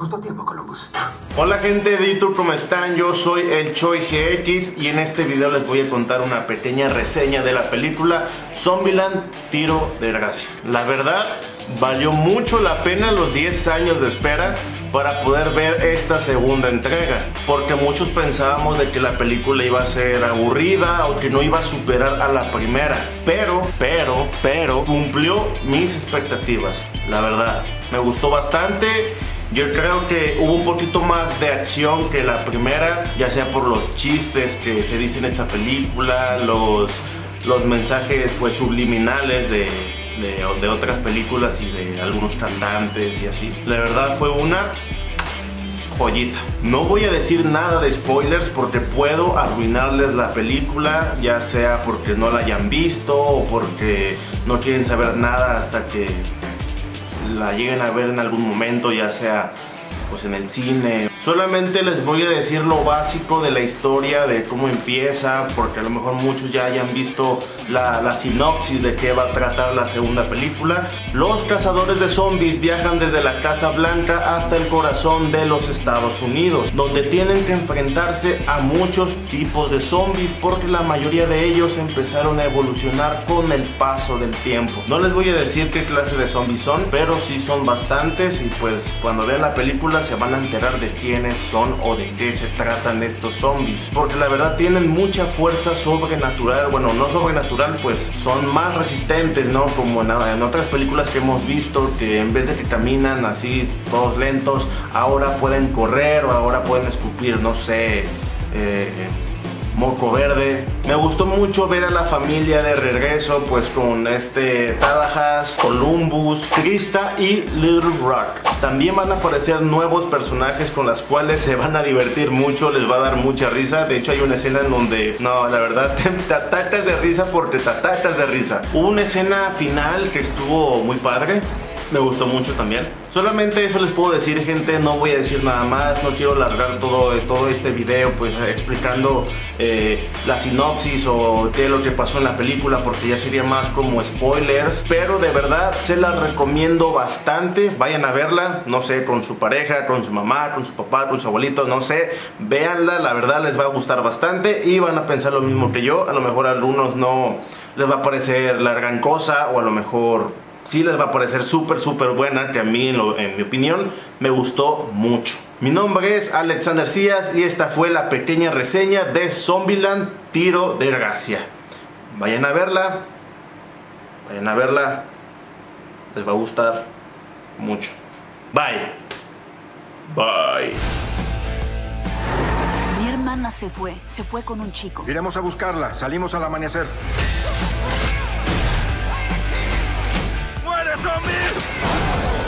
justo a tiempo, Columbus. Hola gente de YouTube, ¿cómo están? Yo soy el Choi GX y en este video les voy a contar una pequeña reseña de la película Zombieland Tiro de Gracia. La verdad, valió mucho la pena los 10 años de espera para poder ver esta segunda entrega, porque muchos pensábamos de que la película iba a ser aburrida o que no iba a superar a la primera, pero cumplió mis expectativas. La verdad, me gustó bastante. Yo creo que hubo un poquito más de acción que la primera, ya sea por los chistes que se dicen en esta película, los mensajes pues subliminales de otras películas y de algunos cantantes y así. La verdad fue una joyita. No voy a decir nada de spoilers porque puedo arruinarles la película, ya sea porque no la hayan visto o porque no quieren saber nada hasta que la lleguen a ver en algún momento, ya sea pues en el cine. Solamente les voy a decir lo básico de la historia, de cómo empieza, porque a lo mejor muchos ya hayan visto la sinopsis de qué va a tratar la segunda película. Los cazadores de zombies viajan desde la Casa Blanca hasta el corazón de los Estados Unidos, donde tienen que enfrentarse a muchos tipos de zombies, porque la mayoría de ellos empezaron a evolucionar con el paso del tiempo. No les voy a decir qué clase de zombies son, pero sí son bastantes, y pues cuando vean la película se van a enterar de quiénes son o de qué se tratan estos zombies, porque la verdad tienen mucha fuerza sobrenatural. Bueno, no sobrenatural, pues son más resistentes, ¿no? Como en otras películas que hemos visto, que en vez de que caminan así todos lentos, ahora pueden correr o ahora pueden escupir, no sé, moco verde. Me gustó mucho ver a la familia de regreso, pues con Tallahassee, Columbus, Krista y Little Rock. También van a aparecer nuevos personajes con los cuales se van a divertir mucho, les va a dar mucha risa. De hecho hay una escena en donde, no, la verdad te atacas de risa porque te atacas de risa. Hubo una escena final que estuvo muy padre. Me gustó mucho también. Solamente eso les puedo decir, gente. No voy a decir nada más. No quiero alargar todo este video pues explicando la sinopsis o qué es lo que pasó en la película, porque ya sería más como spoilers. Pero de verdad se la recomiendo bastante. Vayan a verla, no sé, con su pareja, con su mamá, con su papá, con su abuelito, no sé. Véanla, la verdad les va a gustar bastante y van a pensar lo mismo que yo. A lo mejor a algunos no les va a parecer la gran cosa, o a lo mejor sí les va a parecer súper buena, que a mí en mi opinión me gustó mucho. Mi nombre es Alexander Cías y esta fue la pequeña reseña de Zombieland Tiro de Gracia. Vayan a verla, les va a gustar mucho. Bye. Mi hermana se fue con un chico. Iremos a buscarla, salimos al amanecer. ¡Muere, zombie!